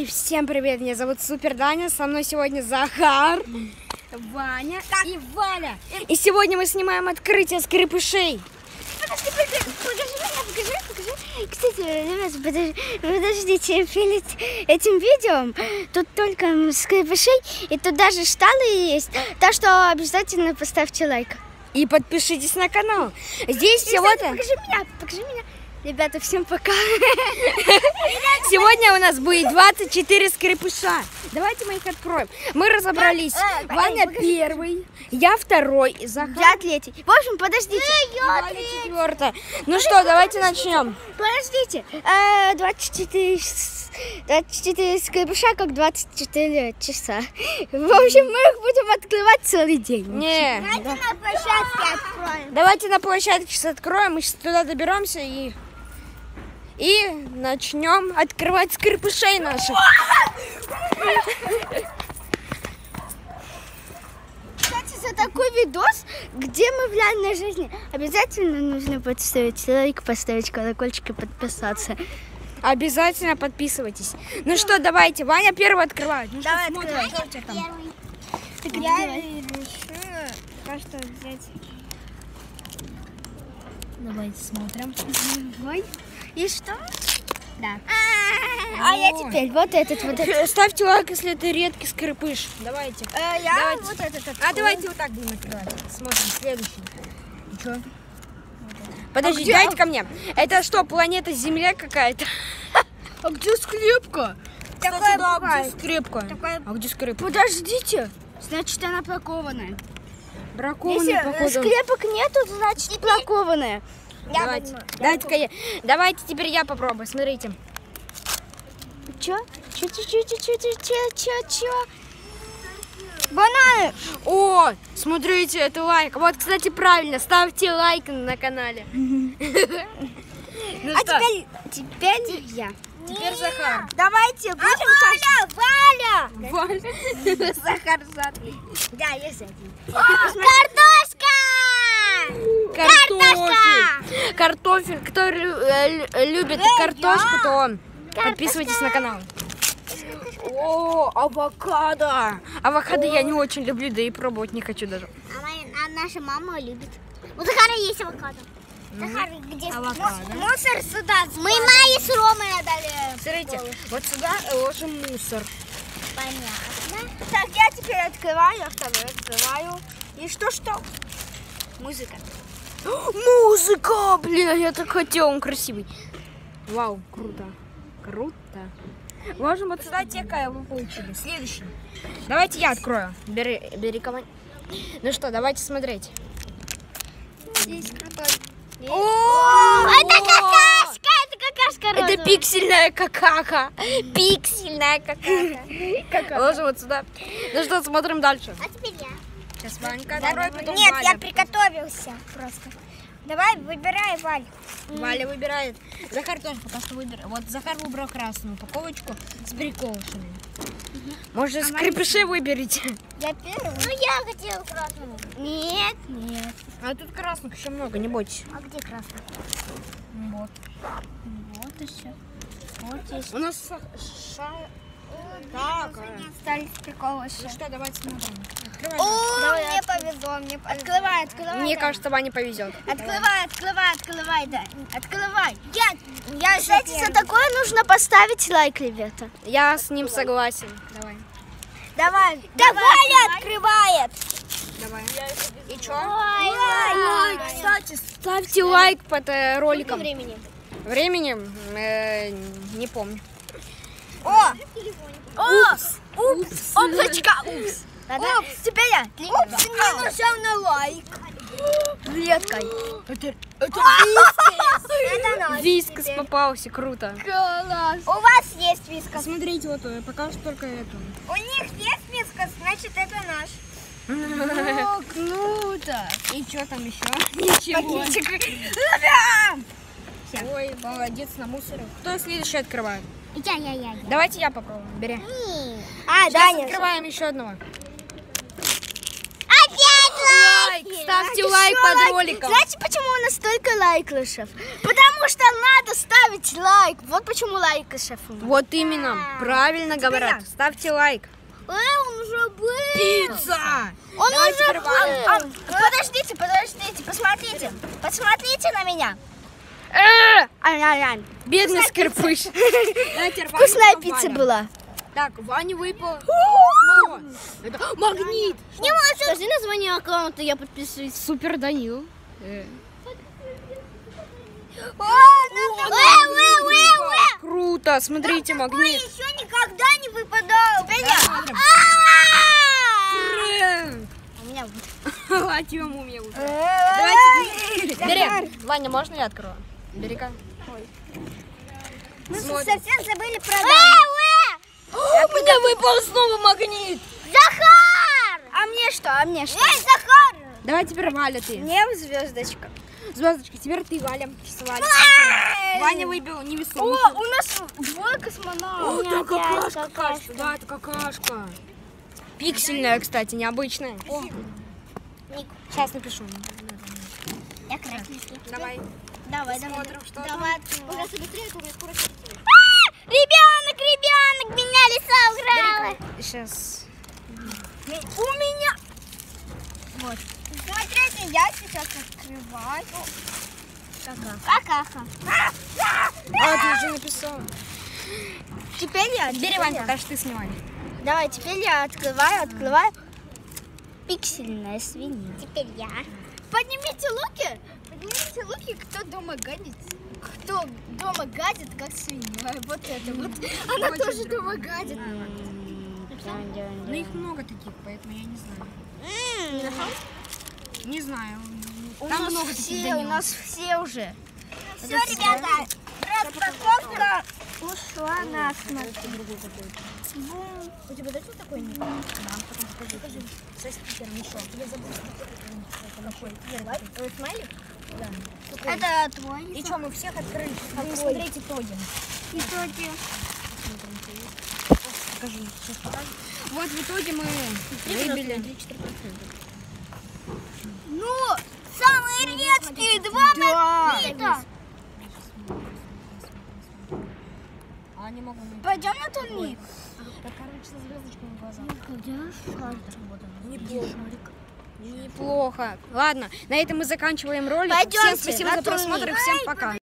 И всем привет, меня зовут Супер Даня, со мной сегодня Захар, Ваня и Валя. И сегодня мы снимаем открытие скрепышей. Покажи. Кстати, ребят, подождите, перед этим видео тут только скрепышей, и тут даже штаны есть, так что обязательно поставьте лайк. И подпишитесь на канал. Здесь всего-то... Покажи меня. Ребята, всем пока. Сегодня у нас будет 24 скрепыша. Давайте мы их откроем. Мы разобрались. Ваня первый, я второй, Захар... Я третий. В общем, подождите. Валя четвертая. Ну что, давайте начнем. Подождите. 24 скрепыша, как 24 часа. В общем, мы их будем открывать целый день. Не. Давайте на площадке откроем. Давайте на площадке откроем, мы сейчас туда доберемся и начнем открывать скрепышей наших. Кстати, за такой видос, где мы в реальной жизни, обязательно нужно поставить лайк, поставить колокольчик и подписаться. Обязательно подписывайтесь. Ну что, давайте, Ваня первый открывает. Ну Давай, что, смотрим, открывай. что у тебя там? Я решила кажется взять. Давайте смотрим. И что? Да. А я теперь вот этот. Ставьте лайк, если это редкий скрепыш. Давайте. Я Давайте. вот этот. Давайте вот так будем открывать. Смотрим, следующий. И что? Подожди, дайте ко мне. Это что, планета Земля какая-то? А где скрепка? Кстати, да, где скрепка? А где скрепка? Подождите. Значит, она бракованная. Бракованная, Если походу. скрепок нету, значит бракованная. Давайте, давайте теперь я попробую, смотрите. Чё? Бананы! О, смотрите, это лайк. Вот, кстати, правильно, ставьте лайк на канале. А теперь я. Теперь Захар. Давайте будем... Валя. Захар задний. Да, я сзади. Картофель. Картофель. Кто любит картошку, то подписывайтесь на канал. О, авокадо. Авокадо я не очень люблю, да и пробовать не хочу даже. А наша мама любит. У Захара есть авокадо. Захар, где авокадо? Мусор сюда. Мы Майе с Ромой отдали. Смотрите, вот сюда ложим мусор. Понятно. Так, я теперь открываю, я второй открываю. И что? Музыка. Музыка! Блин, я так хотела, он красивый. Вау, круто. Ложим вот сюда те, какая вы получили. Следующий. Давайте я открою. Бери команд. Ну что, давайте смотреть. Здесь крутой. О, это какашка, розовая. это пиксельная какака. Пиксельная какака. Ложим вот сюда. Ну что, смотрим дальше. А теперь я. Сейчас Ванька откроет, потом Нет, Валя. я приготовился просто. Давай, выбирай, Валь. Валя выбирает. Захар тоже пока что выбирает. Вот Захар выбрал красную упаковочку с приколышами. Может, скрепыши выберите? Я первый. Ну, я хотела красную. Нет. А тут красных еще много, не бойтесь. А где красный? Вот. Вот еще. Вот здесь. У нас так. Остались приколыши. Ну что, давайте смотрим. Открывай. О, мне повезло. Открывай. Мне кажется, Ване повезет. Открывай, да. Открывай. Я кстати, за такое нужно поставить лайк, ребята. Я с ним согласен. Давай. Да Валя открывает. Давай. И что? Ой. Кстати, ставьте лайк под роликом. Времени. Временем? Не помню. Упс. Опачка. Упс. Теперь я. Упс, мне нажал на лайк. Клеткой. Это Это Вискас попался, круто. Класс. У вас есть вискас. Смотрите, вот пока что только эту. У них есть вискас, значит это наш. О, круто. И что там еще? Ничего. Ой, молодец, на мусоре. Кто следующий открывает? Я. Давайте я попробую. Бери. А, Сейчас открываем еще одного. Опять Лайк! Ставьте лайк под роликом. Знаете, почему у нас столько лайклышев? Потому Потому что надо ставить лайк. Вот почему лайк, шефу. Вот именно, правильно говорят. Ставьте лайк. Он уже был. Пицца! Он Давайте уже порвали. был. Подождите, посмотрите на меня. Бедный скорпыш. Вкусная пицца была. Так, Ваня выпал. Это магнит. Скажи название аккаунта, я подписываюсь. Супер Данил. Круто, смотрите, магнит. Еще никогда не выпадал. У меня Ладья мумия уже. Давайте, бери. Ваня, можно я открою? Бери-ка. мы Смотрим. совсем забыли про У меня выпал снова магнит. Захар! А мне что? Эй, Захар! Давай теперь Валя ты. Мне звездочка. Звездочки, теперь ты, Валя. Валя. Ваня выбил невесомый. У нас двое космонавтов. Это какашка. Да, это какашка. Пиксельная, кстати, необычная. Сейчас напишу. Я красненький. Давай. Давай, Смотрим, что там. Давай. Ребенок, меня лиса украла. Сейчас. У меня. Вот. Смотрите, я сейчас открываю. Какаха. А, ты уже написала. Теперь я. Бери, Вань, пока что ты снимай. Давай, теперь я открываю. Пиксельная свинья. Теперь я. Поднимите луки, кто дома гадит. Кто дома гадит, как свинья. Вот это вот. Она Очень тоже здорово. дома гадит. Но их много таких, поэтому я не знаю. Не знаю. Там много таких Данилов. У нас все уже. Все, ребята, распаковка ушла на смотр. У тебя дать вот такой ник? Да, потом покажи. Со стикером еще. Я забыла. Какой? Смайлик? Да. Это твой. И что, мы всех открыли? Посмотрите итоги. Итоги. Покажи. Сейчас покажу. Вот в итоге мы выбили. Ну, самые редкие два магнита. А не могу найти. Пойдем на турник. Короче, со звездочками в глазах. Неплохо. Неплохо. Ладно, на этом мы заканчиваем ролик. Пойдемте Всем спасибо на за просмотр и турник. всем пока.